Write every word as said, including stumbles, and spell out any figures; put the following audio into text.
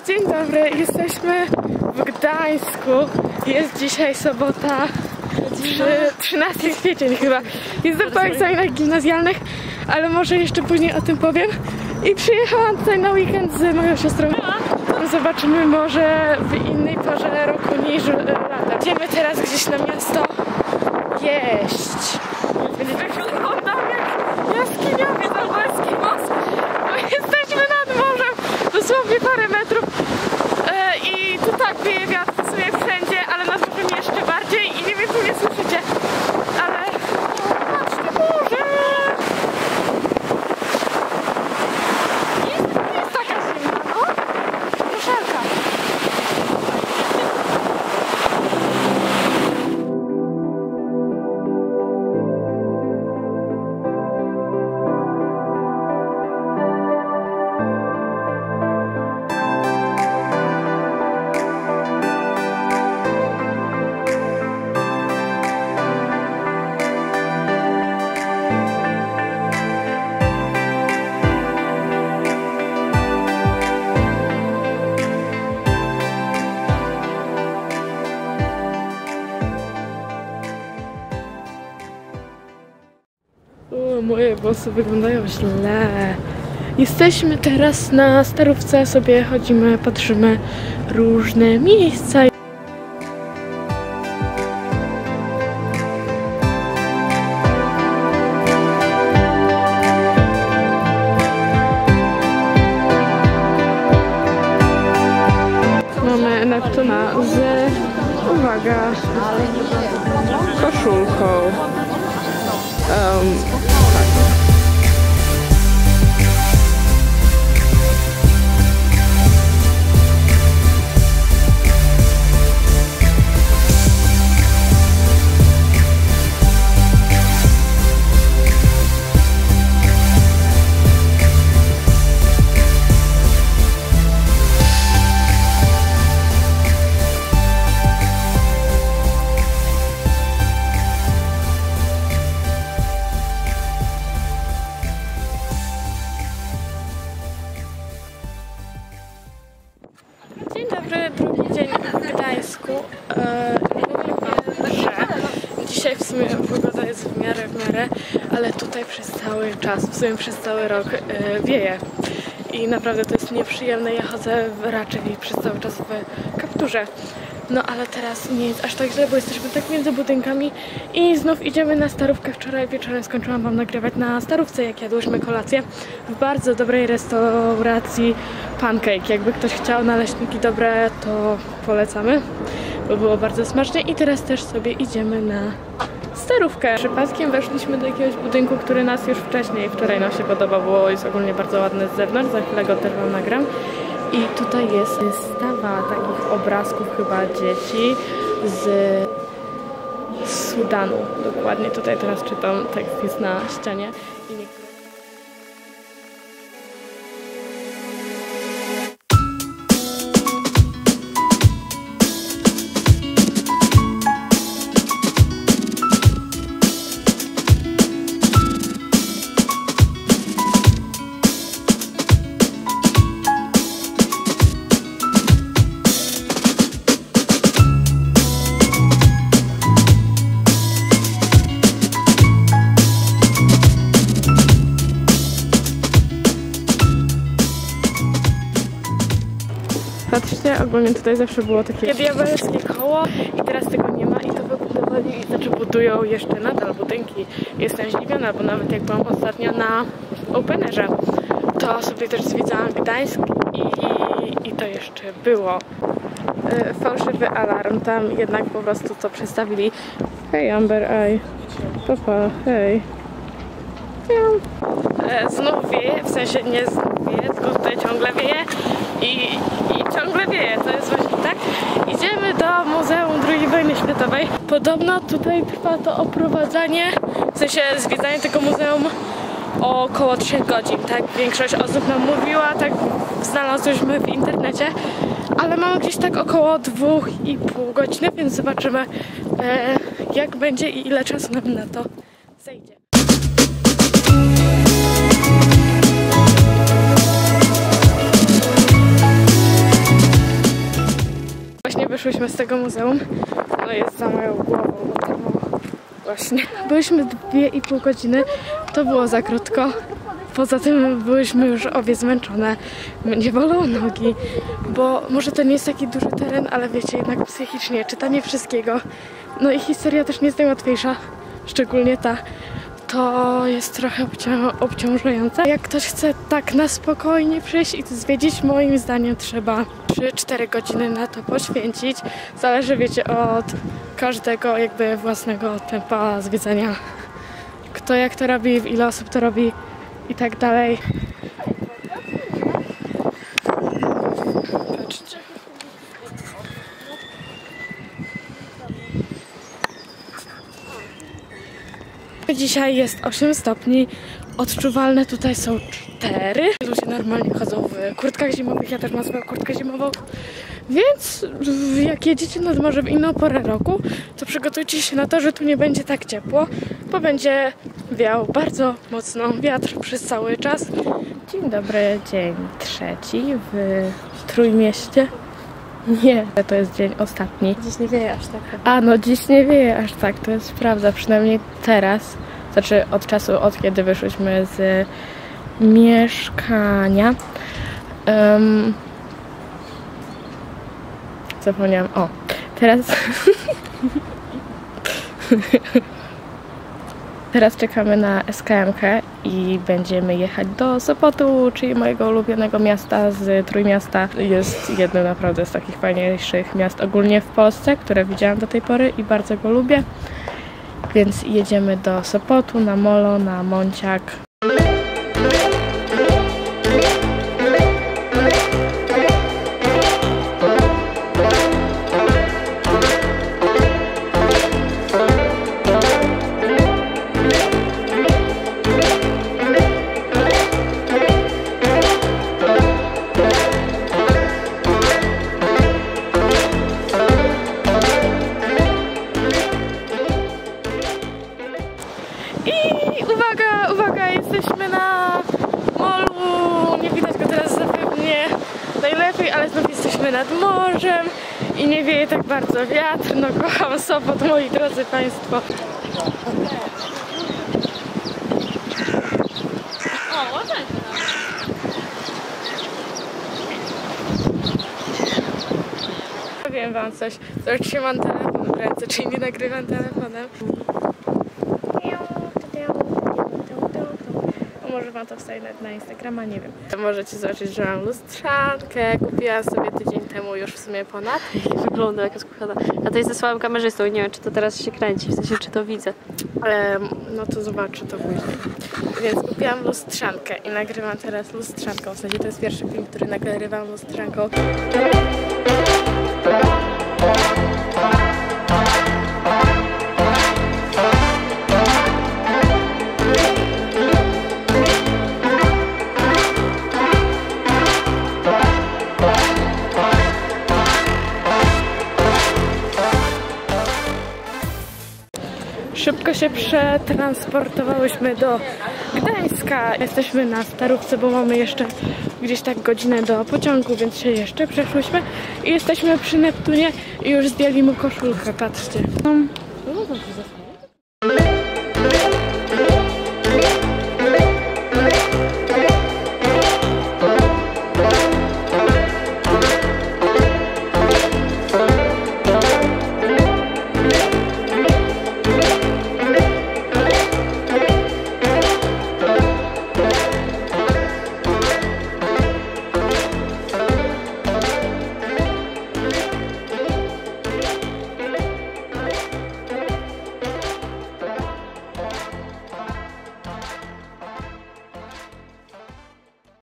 Dzień dobry, jesteśmy w Gdańsku. Jest dzisiaj sobota, trzynasty kwiecień chyba. Jestem po egzaminach gimnazjalnych, ale może jeszcze później o tym powiem. I przyjechałam tutaj na weekend z moją siostrą. Zobaczymy może w innej porze roku niż lata. Idziemy teraz gdzieś na miasto jeść. Wyglądam jak jaskiniowiec albo eskimos. Jesteśmy nad morzem, dosłownie parę metrów. I tu tak wieje wiatr w sumie wszędzie, ale nad morzem jeszcze bardziej. I nie wiem, czy mnie słyszycie, ale patrzcie, morze! Jest, jest taka zimna, no. Muszelka. O, moje włosy wyglądają źle. Jesteśmy teraz na Starówce, sobie chodzimy, patrzymy różne miejsca. Mamy Neptuna z, uwaga, koszulką. Um, Dzień dobry, drugi dzień w Gdańsku. Eee, mówię, że dzisiaj w sumie pogoda jest w miarę, w miarę, ale tutaj przez cały czas, w sumie przez cały rok e, wieje. I naprawdę to jest nieprzyjemne. Ja chodzę w, raczej przez cały czas w kapturze. No ale teraz nie jest aż tak źle, bo jesteśmy tak między budynkami i znów idziemy na Starówkę. Wczoraj wieczorem skończyłam wam nagrywać na Starówce, jak jadłyśmy kolację w bardzo dobrej restauracji Pancake. Jakby ktoś chciał naleśniki dobre, to polecamy, bo było bardzo smacznie. I teraz też sobie idziemy na Starówkę. Przypadkiem weszliśmy do jakiegoś budynku, który nas już wcześniej, wczoraj nam się podobał, bo jest ogólnie bardzo ładny z zewnątrz, za chwilę go też wam nagram. I tutaj jest wystawa takich obrazków chyba dzieci z Sudanu. Dokładnie tutaj teraz czytam, tekst jest na ścianie. I niektóre... Patrzcie, ogólnie tutaj zawsze było takie diabelskie koło i teraz tego nie ma i to wybudowali, znaczy budują jeszcze nadal budynki. Jestem zdziwiona, bo nawet jak byłam ostatnio na Openerze, to sobie też zwiedzałam Gdańsk i, i to jeszcze było. E, fałszywy alarm, tam jednak po prostu to przedstawili. Hej Amber Eye, papa, hej. E, znów wieje, w sensie nie znów wieje, tylko tutaj ciągle wieje i, i ciągle wieje, to jest właśnie tak. Idziemy do Muzeum drugiej wojny światowej. Podobno tutaj trwa to oprowadzanie, w sensie zwiedzanie tego muzeum około trzech godzin, tak? Większość osób nam mówiła, tak znalazłyśmy w internecie, ale mamy gdzieś tak około dwóch i pół godziny, więc zobaczymy e, jak będzie i ile czasu nam na to zejdzie. wyszłyśmy z tego muzeum. No jest za moją głową, bo to właśnie. Byliśmy dwie i pół godziny, to było za krótko. Poza tym byłyśmy już obie zmęczone. Mnie bolą nogi, bo może to nie jest taki duży teren, ale wiecie, jednak psychicznie czytanie wszystkiego. No i historia też nie jest najłatwiejsza, szczególnie ta. To jest trochę obcią obciążające. Jak ktoś chce tak na spokojnie przyjść i to zwiedzić, moim zdaniem trzeba trzy cztery godziny na to poświęcić. Zależy, wiecie, od każdego jakby własnego tempa zwiedzania. Kto jak to robi, ile osób to robi i tak dalej. Patrzcie. Dzisiaj jest osiem stopni, odczuwalne tutaj są cztery. Ludzie normalnie chodzą w kurtkach zimowych, ja też mam swoją kurtkę zimową. Więc jak jedziecie nad morze w inną porę roku, to przygotujcie się na to, że tu nie będzie tak ciepło, bo będzie wiał bardzo mocno wiatr przez cały czas. Dzień dobry, dzień trzeci w Trójmieście. Nie, to jest dzień ostatni. Dziś nie wieje aż tak. A no dziś nie wieje aż tak, to jest prawda, przynajmniej teraz. Znaczy od czasu, od kiedy wyszłyśmy z mieszkania. Um, zapomniałam, o, teraz... Teraz czekamy na S K M kę i będziemy jechać do Sopotu, czyli mojego ulubionego miasta z Trójmiasta. Jest jedno naprawdę z takich fajniejszych miast ogólnie w Polsce, które widziałam do tej pory i bardzo go lubię. Więc jedziemy do Sopotu, na molo, na Monciak. Uwaga, uwaga, jesteśmy na molu, nie widać go teraz zapewne najlepiej, ale znów jesteśmy nad morzem i nie wieje tak bardzo wiatr. No kocham Sopot, moi drodzy Państwo. Powiem wam coś, zobaczcie, mam telefon w ręce, czyli nie nagrywam telefonem. Może wam to wstaje na Instagrama, nie wiem. Możecie zobaczyć, że mam lustrzankę. Kupiłam sobie tydzień temu już w sumie ponad. Wygląda jak skuchana. A to jest ze słabym kamerzystą i nie wiem, czy to teraz się kręci, w sensie, czy to widzę. Um, no to zobaczę to później. Więc kupiłam lustrzankę i nagrywam teraz lustrzanką. W sensie to jest pierwszy film, który nagrywam lustrzanką. Szybko się przetransportowałyśmy do Gdańska. Jesteśmy na Starówce, bo mamy jeszcze gdzieś tak godzinę do pociągu, więc się jeszcze przeszłyśmy. I jesteśmy przy Neptunie i już zdjęli mu koszulkę, patrzcie. No, no,